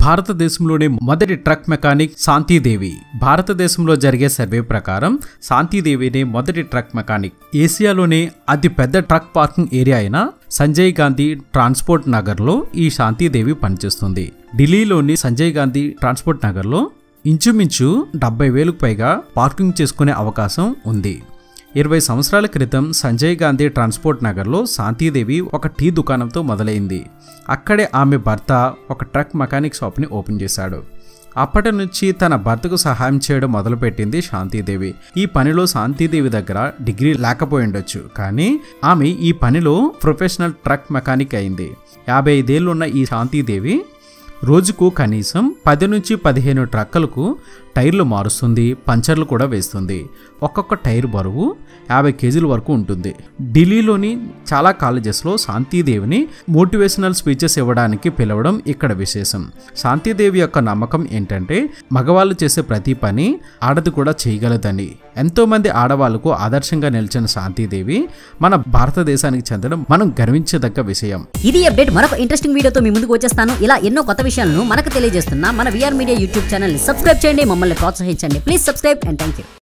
భారతదేశంలోని మొదటి truck mechanic Shanti Devi. భారతదేశంలో జరిగే సర్వే ప్రకారం శాంతిదేవినే మొదటి ట్రక్ మెకానిక్. ఏసియాలోనే అతి పెద్ద ట్రక్ పార్కింగ్ ఏరియా అయిన సంజయ్ గాంధీ ట్రాన్స్పోర్ట్ నగర్లో ఈ శాంతిదేవి పనిచేస్తుంది. ఢిల్లీలోని సంజయ్ గాంధీ ట్రాన్స్పోర్ట్ నగర్లో ఇంచుమించు 70,000కు పైగా పార్కింగ్ చేసుకునే అవకాశం ఉంది. 20 సంవత్సరాల క్రితం సంజయ్ గాంధీ ట్రాన్స్పోర్ట్ నగర్లో శాంతిదేవి ఒక టీ దుకాణంతో మొదలైంది. అక్కడే ఆమె భర్త ఒక ట్రక్ మెకానిక్ షాప్ని ఓపెన్ చేశాడు. అప్పటి నుంచి తన భర్తకు సహాయం చేయడం మొదలుపెట్టింది శాంతిదేవి. ఈ పనిలో శాంతిదేవి దగ్గర డిగ్రీ లేకపోయి ఉండొచ్చు, కానీ ఆమె ఈ పనిలో ప్రొఫెషనల్ ట్రక్ మెకానిక్ అయింది. 55 ఏళ్లున్న ఈ శాంతిదేవి రోజుకు కనీసం 10 నుంచి 15 ట్రక్కులకు టైర్లు మారుస్తుంది, పంచర్లు కూడా వేస్తుంది. ఒక్కొక్క టైర్ బరువు 50 కేజీల వరకు ఉంటుంది. ఢిల్లీలోని చాలా కాలేజెస్లో శాంతిదేవిని మోటివేషనల్ స్పీచెస్ ఇవ్వడానికి పిలవడం ఇక్కడ విశేషం. శాంతిదేవి యొక్క నమ్మకం ఏంటంటే మగవాళ్ళు చేసే ప్రతి పని ఆడది కూడా చేయగలదని. ఎంతో మంది ఆడవాళ్లకు ఆదర్శంగా నిలిచిన శాంతిదేవి మన భారతదేశానికి చెందడం మనం గర్వించదగ్గ విషయం. ఇది అప్డేట్. మరొక ఇంట్రెస్టింగ్ వీడియోతో మీ ముందుకు వచ్చేస్తాను. ఇలా ఎన్నో కొత్త విషయాలను మనకు తెలియజేస్తున్న మన విఆర్ మీడియా యూట్యూబ్ ఛానల్ ని సబ్స్క్రైబ్ చేయండి, మమ్మల్ని ప్రోత్సహించండి. Please subscribe and thank you.